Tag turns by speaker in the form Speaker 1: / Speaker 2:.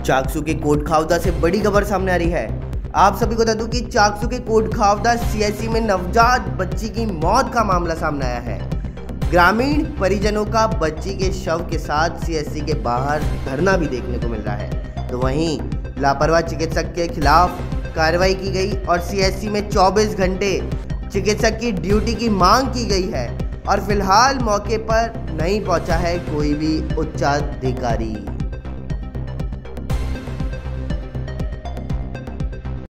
Speaker 1: चाकसू के कोटखावदा से बड़ी खबर सामने आ रही है। आप सभी को बता दूं कि चाकसू के कोटखावदा सीएचसी में नवजात बच्ची की मौत का मामला सामने आया है। ग्रामीण परिजनों का बच्ची के शव के साथ सीएचसी के बाहर धरना भी देखने को मिल रहा है। तो वहीं लापरवाह चिकित्सक के खिलाफ कार्रवाई की गई और सीएचसी में 24 घंटे चिकित्सक की ड्यूटी की मांग की गई है और फिलहाल मौके पर नहीं पहुंचा है कोई भी उच्चाधिकारी।